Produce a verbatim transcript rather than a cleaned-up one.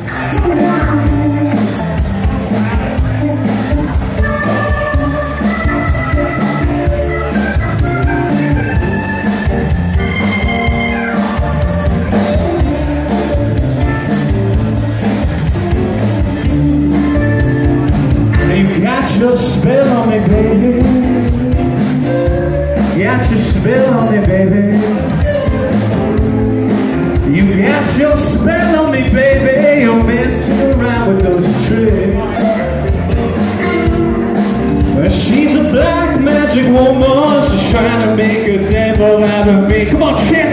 Got your spell on me, baby. Got your spell on me, baby. You got your spell on me, baby. You're messing around with those tricks. She's a black magic woman. She's trying to make a devil out of me. Come on, champ.